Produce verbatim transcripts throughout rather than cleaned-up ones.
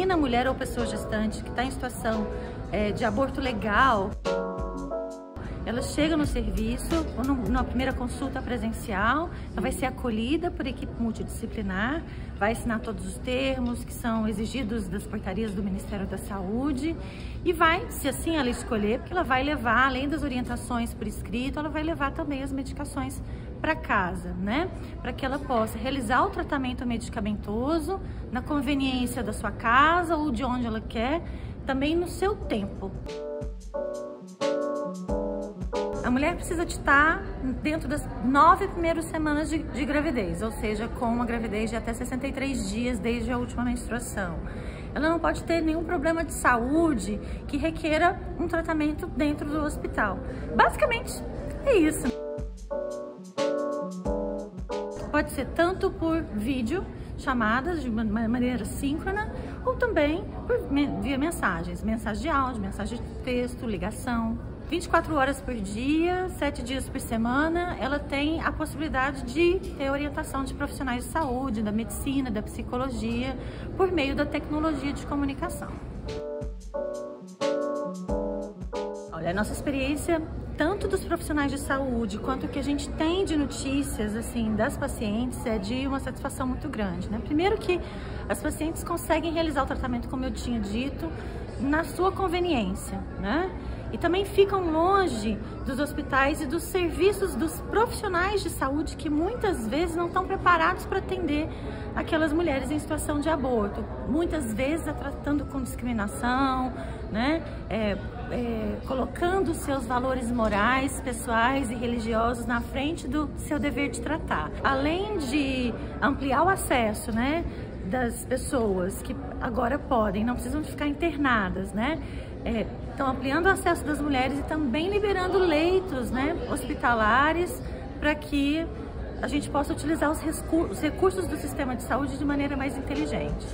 imagina a mulher ou pessoa gestante que está em situação é, de aborto legal. Ela chega no serviço, ou no, na primeira consulta presencial, ela vai ser acolhida por equipe multidisciplinar, vai assinar todos os termos que são exigidos das portarias do Ministério da Saúde e vai, se assim ela escolher, porque ela vai levar, além das orientações por escrito, ela vai levar também as medicações para casa, né? Para que ela possa realizar o tratamento medicamentoso na conveniência da sua casa ou de onde ela quer, também no seu tempo. A mulher precisa de estar dentro das nove primeiras semanas de, de gravidez, ou seja, com uma gravidez de até sessenta e três dias desde a última menstruação. Ela não pode ter nenhum problema de saúde que requeira um tratamento dentro do hospital. Basicamente, é isso. Pode ser tanto por vídeo, chamadas de maneira síncrona, ou também por, via mensagens, mensagem de áudio, mensagem de texto, ligação. vinte e quatro horas por dia, sete dias por semana, ela tem a possibilidade de ter orientação de profissionais de saúde, da medicina, da psicologia, por meio da tecnologia de comunicação. Olha, a nossa experiência, tanto dos profissionais de saúde, quanto o que a gente tem de notícias, assim, das pacientes, é de uma satisfação muito grande, né? Primeiro que as pacientes conseguem realizar o tratamento, como eu tinha dito, na sua conveniência, né? E também ficam longe dos hospitais e dos serviços dos profissionais de saúde que muitas vezes não estão preparados para atender aquelas mulheres em situação de aborto. Muitas vezes é tratando com discriminação, né? É, é, colocando seus valores morais, pessoais e religiosos na frente do seu dever de tratar. Além de ampliar o acesso, né, das pessoas que agora podem, não precisam ficar internadas, né? É, estão ampliando o acesso das mulheres e também liberando leitos, né, hospitalares, para que a gente possa utilizar os, os recursos do sistema de saúde de maneira mais inteligente.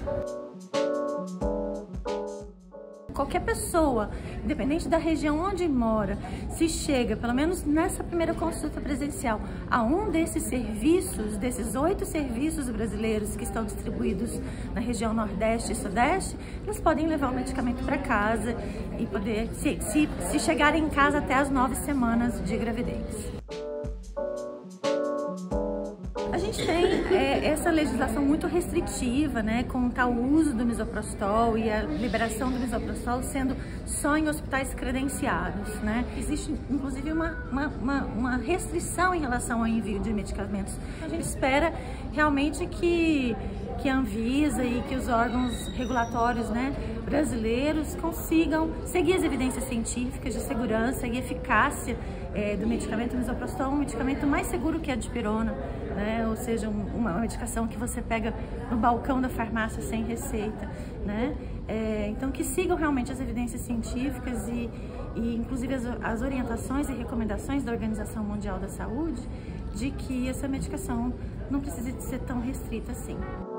Qualquer pessoa, independente da região onde mora, se chega, pelo menos nessa primeira consulta presencial, a um desses serviços, desses oito serviços brasileiros que estão distribuídos na região Nordeste e Sudeste, eles podem levar o medicamento para casa e poder, se, se, se chegarem em casa até as nove semanas de gravidez. A gente tem é, essa legislação muito restritiva, né, com o tal uso do misoprostol e a liberação do misoprostol sendo só em hospitais credenciados, né? Existe, inclusive, uma, uma, uma, uma restrição em relação ao envio de medicamentos. A gente espera realmente que, que a Anvisa e que os órgãos regulatórios, né, brasileiros consigam seguir as evidências científicas de segurança e eficácia é, do medicamento misoprostol, um medicamento mais seguro que a dipirona, né? Ou seja, um, uma medicação que você pega no balcão da farmácia sem receita, né? É, então, que sigam realmente as evidências científicas e, e inclusive as, as orientações e recomendações da Organização Mundial da Saúde de que essa medicação não precisa de ser tão restrita assim.